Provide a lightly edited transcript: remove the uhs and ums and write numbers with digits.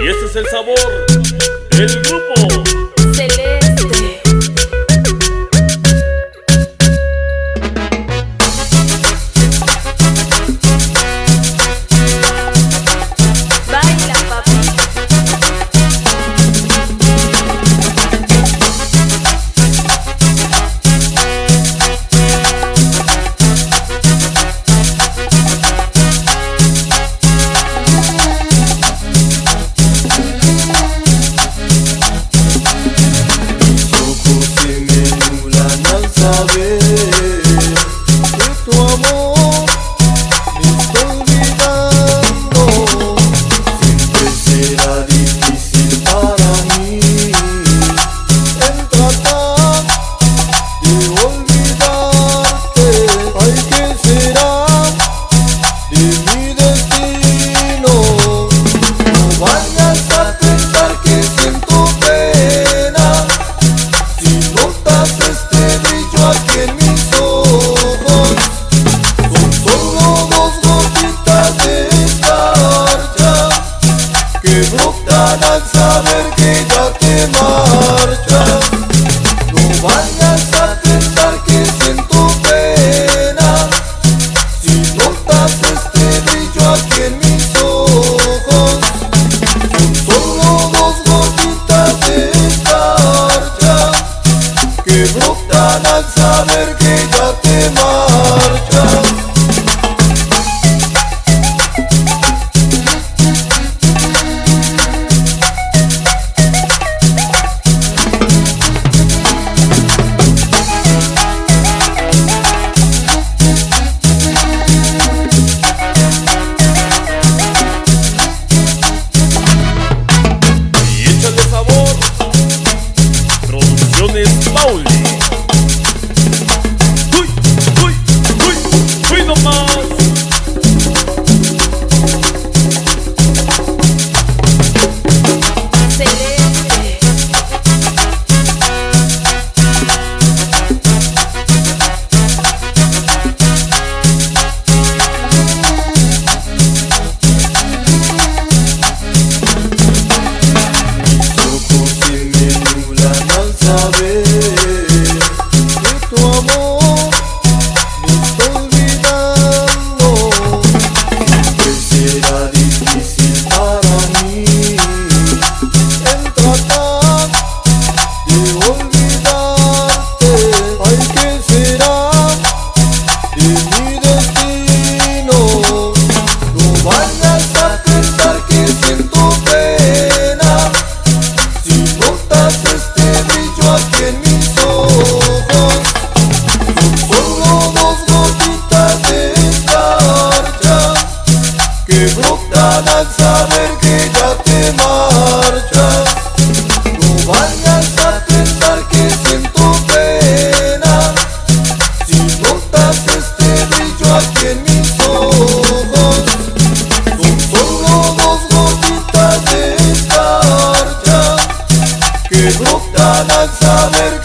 Y este es el sabor del grupo Celeste. Baila, papi. Saber que tu amor me está olvidando. Siempre será difícil para mí en tratar de olvidarte. Ay, ¿qué será de mi destino? No vayas a pensar que siento pena si notas este brillo aquí en mis ojos. Son solo dos gotitas de escarcha que brotan al saber que ya te marchas. No vayas a pensar que siento pena si notas este brillo aquí en mis ojos. Son solo dos gotitas de escarcha que brotan al saber que ya te marchas. y échale sabor. Producciones Pauli. ¡Uy, uy, uy, uy nomás! Celeste. Ojos se me nublan al saber que tu amor me está olvidando. Siempre será difícil para mí en tratar de olvidarte. Ay, ¿qué será de mi destino? No vayas a pensar que siento pena si notas este brillo aquí en mis ojos. Son solo dos gotitas de escarcha que brotan al saber que ya te marchas. No vayas a pensar que siento pena si notas este brillo aquí en mis ojos. Son solo dos gotitas de escarcha que brotan al saber